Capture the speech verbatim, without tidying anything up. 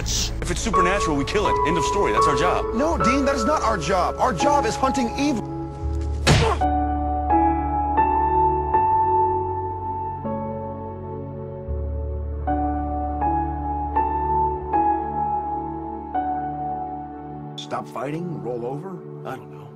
witch! If it's supernatural, we kill it. End of story. That's our job. No, Dean, that is not our job. Our job is hunting evil. Stop fighting? Roll over? I don't know.